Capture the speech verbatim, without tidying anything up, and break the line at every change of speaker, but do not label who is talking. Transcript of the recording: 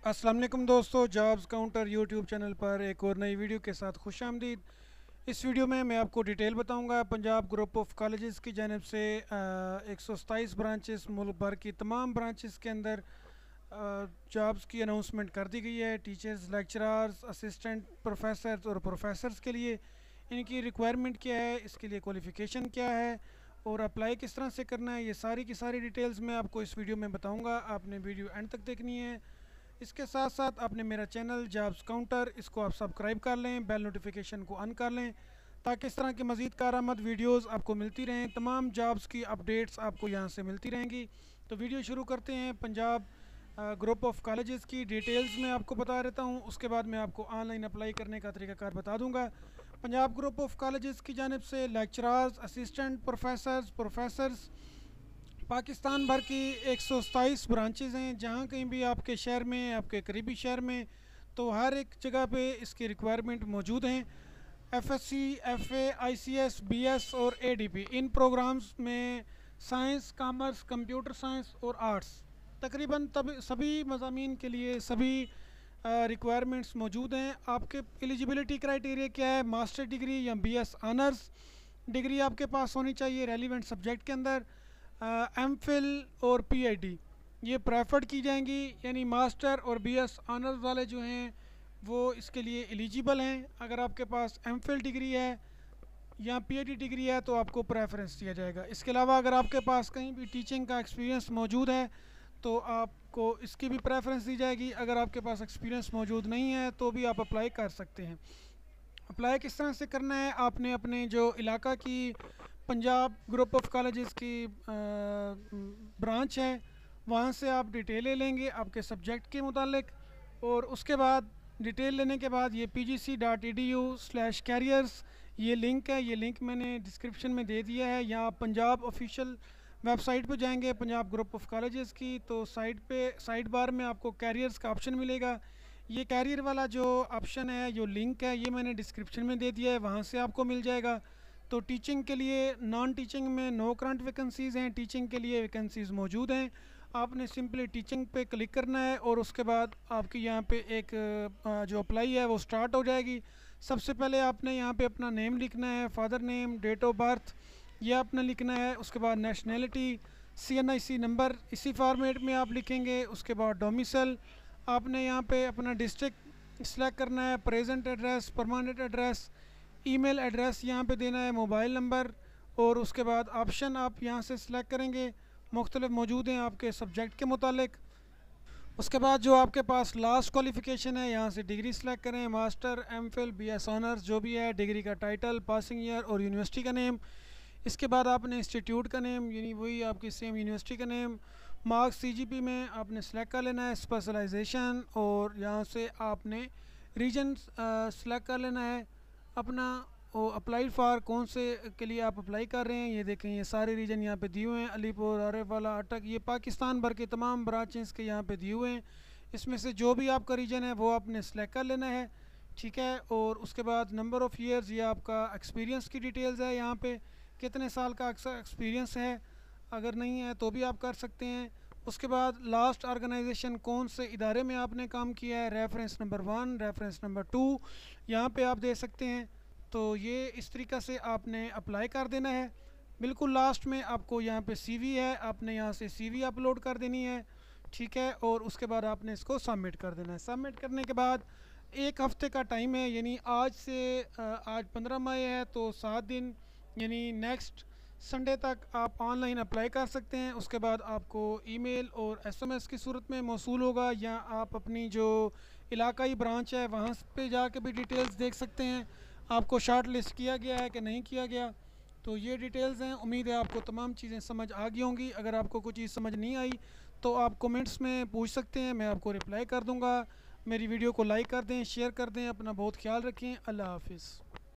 अस्सलाम वालेकुम दोस्तों, जॉब्स काउंटर यूट्यूब चैनल पर एक और नई वीडियो के साथ खुश आमदीद। इस वीडियो में मैं आपको डिटेल बताऊंगा। पंजाब ग्रुप ऑफ कॉलेजेस की जानिब से एक सौ सताईस ब्रांचेस मुल्क भर की तमाम ब्रांचेस के अंदर जॉब्स की अनाउंसमेंट कर दी गई है। टीचर्स, लेक्चरार्स, असिस्टेंट प्रोफेसर्स और प्रोफेसर्स के लिए इनकी रिक्वायरमेंट क्या है, इसके लिए क्वालिफ़िकेशन क्या है और अप्लाई किस तरह से करना है, ये सारी की सारी डिटेल्स मैं आपको इस वीडियो में बताऊंगा। आपने वीडियो एंड तक देखनी है। इसके साथ साथ आपने मेरा चैनल जॉब्स काउंटर, इसको आप सब्सक्राइब कर लें, बेल नोटिफिकेशन को ऑन कर लें ताकि इस तरह की मज़ीद कारआमद वीडियोस आपको मिलती रहें। तमाम जॉब्स की अपडेट्स आपको यहाँ से मिलती रहेंगी। तो वीडियो शुरू करते हैं। पंजाब ग्रुप ऑफ कॉलेजेस की डिटेल्स में आपको बता देता हूँ, उसके बाद मैं आपको ऑनलाइन अप्लाई करने का तरीक़ाकार बता दूँगा। पंजाब ग्रुप ऑफ कॉलेजेस की जानिब से lecturers, assistant professors professors Pakistan भर की एक सौ सताईस ब्रांचेज़ हैं। जहाँ कहीं भी आपके शहर में, आपके करीबी शहर में, तो हर एक जगह पे इसकी रिक्वायरमेंट मौजूद हैं। एफएससी, एफए, आईसीएस, बीएस और एडीपी, इन प्रोग्राम्स में साइंस, कॉमर्स, कंप्यूटर साइंस और आर्ट्स, तकरीबन तब सभी मज़ामीन के लिए सभी रिक्वायरमेंट्स मौजूद हैं। आपके एलिजिबिलिटी क्राइटेरिया क्या है? मास्टर डिग्री या बीएस ऑनर्स डिग्री आपके पास होनी चाहिए रेलिवेंट सब्जेक्ट के अंदर। एम फिल और पीएचडी ये प्रेफर्ड की जाएंगी, यानी मास्टर और बीएस ऑनर्स वाले जो हैं वो इसके लिए एलिजिबल हैं। अगर आपके पास एम फिल डिग्री है या पीएचडी डिग्री है तो आपको प्रेफरेंस दिया जाएगा। इसके अलावा अगर आपके पास कहीं भी टीचिंग का एक्सपीरियंस मौजूद है तो आपको इसकी भी प्रेफरेंस दी जाएगी। अगर आपके पास एक्सपीरियंस मौजूद नहीं है तो भी आप अप्लाई कर सकते हैं। अप्लाई किस तरह से करना है? आपने अपने जो इलाका की पंजाब ग्रुप ऑफ कॉलेजेस की ब्रांच है वहाँ से आप डिटेल ले लेंगे आपके सब्जेक्ट के मुतालिक, और उसके बाद डिटेल लेने के बाद ये P G C dot E D U slash careers ये लिंक है, ये लिंक मैंने डिस्क्रिप्शन में दे दिया है। यहाँ पंजाब ऑफिशियल वेबसाइट पे जाएंगे पंजाब ग्रुप ऑफ कॉलेजेस की, तो साइड पे साइड बार में आपको कैरियर्स का ऑप्शन मिलेगा। ये कैरियर वाला जो ऑप्शन है, जो लिंक है, ये मैंने डिस्क्रिप्शन में दे दिया है, वहाँ से आपको मिल जाएगा। तो टीचिंग के लिए, नॉन टीचिंग में नो करंट वैकेंसीज़ हैं, टीचिंग के लिए वैकेंसीज़ मौजूद हैं। आपने सिंपली टीचिंग पे क्लिक करना है और उसके बाद आपकी यहाँ पे एक जो अप्लाई है वो स्टार्ट हो जाएगी। सबसे पहले आपने यहाँ पे अपना नेम लिखना है, father name, date of birth ये आपने लिखना है। उसके बाद nationality, C N I C number इसी फॉर्मेट में आप लिखेंगे। उसके बाद डोमिसल, आपने यहाँ पे अपना डिस्ट्रिक्ट सेलेक्ट करना है, present address, permanent address, email address यहाँ पे देना है, मोबाइल नंबर, और उसके बाद ऑप्शन आप यहाँ से सिलेक्ट करेंगे, मुख्तलिफ मौजूद हैं आपके सब्जेक्ट के मुतालिक। उसके बाद जो आपके पास लास्ट क्वालिफ़िकेशन है यहाँ से डिग्री सेलेक्ट करें, master, M phil, B S honours जो भी है, डिग्री का टाइटल, पासिंग ईयर और यूनिवर्सिटी का नेम। इसके बाद आपने इंस्टीट्यूट का नेम, यानी वही आपकी सेम यूनिवर्सिटी का name, marks C G P में आपने सेलेक्ट कर लेना है, स्पेशलाइजेशन, और यहाँ से आपने रीजन सेलेक्ट कर लेना है अपना, वो अप्लाई फॉर कौन से के लिए आप अप्लाई कर रहे हैं। ये देखें, ये सारे रीजन यहाँ पे दिए हुए हैं, अलीपुर, आरेवाला, अटक, ये पाकिस्तान भर के तमाम ब्रांचेस के यहाँ पे दिए हुए हैं। इसमें से जो भी आपका रीजन है वो आपने सेलेक्ट कर लेना है, ठीक है। और उसके बाद नंबर ऑफ़ ईयर्स, ये आपका एक्सपीरियंस की डिटेल्स है, यहाँ पे कितने साल का एक्सपीरियंस है, अगर नहीं है तो भी आप कर सकते हैं। उसके बाद लास्ट ऑर्गेनाइजेशन कौन से इदारे में आपने काम किया है, reference number one, reference number two यहाँ पे आप दे सकते हैं। तो ये इस तरीक़ा से आपने अप्लाई कर देना है। बिल्कुल लास्ट में आपको यहाँ पे सीवी है, आपने यहाँ से सीवी अपलोड कर देनी है, ठीक है। और उसके बाद आपने इसको सबमिट कर देना है। सबमिट करने के बाद एक हफ़्ते का टाइम है, यानी आज से आज पंद्रह मई है तो सात दिन यानी नेक्स्ट संडे तक आप ऑनलाइन अप्लाई कर सकते हैं। उसके बाद आपको ईमेल और एसएमएस की सूरत में मौसूल होगा, या आप अपनी जो इलाकाई ब्रांच है वहाँ पे जाके भी डिटेल्स देख सकते हैं आपको शॉर्ट लिस्ट किया गया है कि नहीं किया गया। तो ये डिटेल्स हैं। उम्मीद है आपको तमाम चीज़ें समझ आ गई होंगी। अगर आपको कुछ चीज़ समझ नहीं आई तो आप कमेंट्स में पूछ सकते हैं, मैं आपको रिप्लाई कर दूँगा। मेरी वीडियो को लाइक कर दें, शेयर कर दें। अपना बहुत ख्याल रखें। अल्लाह हाफिज़।